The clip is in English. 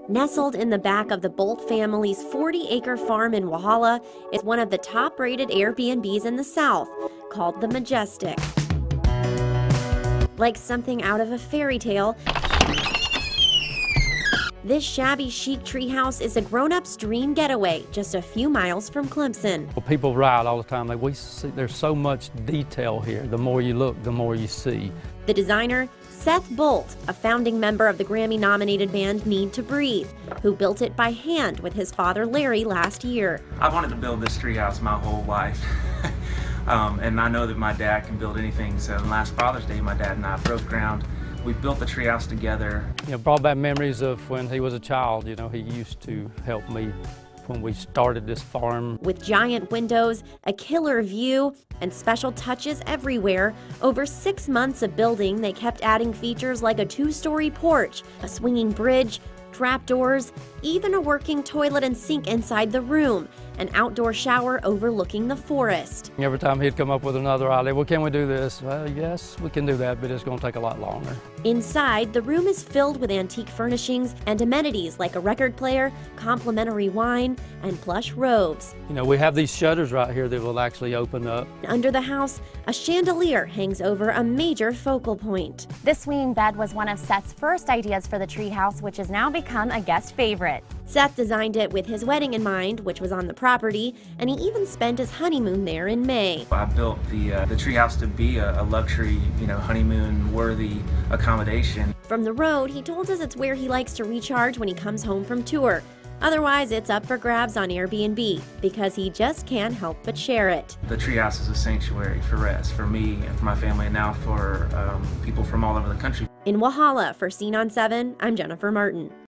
Nestled in the back of the Bolt family's 40-acre farm in Walhalla is one of the top-rated Airbnbs in the South, called the Majestic. Like something out of a fairy tale, this shabby-chic treehouse is a grown-up's dream getaway just a few miles from Clemson. Well, people ride all the time. We see there's so much detail here. The more you look, the more you see. The designer, Seth Bolt, a founding member of the Grammy-nominated band Needtobreathe, who built it by hand with his father Larry last year. I wanted to build this treehouse my whole life. And I know that my dad can build anything. So last Father's Day, my dad and I broke ground. We built the treehouse together. Brought back memories of when he was a child. He used to help me when we started this farm. With giant windows, a killer view, and special touches everywhere, over 6 months of building, they kept adding features like a 2-story porch, a swinging bridge, trapdoors, even a working toilet and sink inside the room, an outdoor shower overlooking the forest. Every time he'd come up with another idea, well, can we do this? Well, yes, we can do that, but it's going to take a lot longer. Inside, the room is filled with antique furnishings and amenities like a record player, complimentary wine, and plush robes. We have these shutters right here that will actually open up. Under the house, a chandelier hangs over a major focal point. This swinging bed was one of Seth's first ideas for the treehouse, which has now become a guest favorite. Seth designed it with his wedding in mind, which was on the property, and he even spent his honeymoon there in May. I built the treehouse to be a luxury, honeymoon-worthy accommodation. From the road, he told us it's where he likes to recharge when he comes home from tour. Otherwise, it's up for grabs on Airbnb, because he just can't help but share it. The treehouse is a sanctuary for rest, for me and for my family, and now for people from all over the country. In Walhalla, for Scene on 7, I'm Jennifer Martin.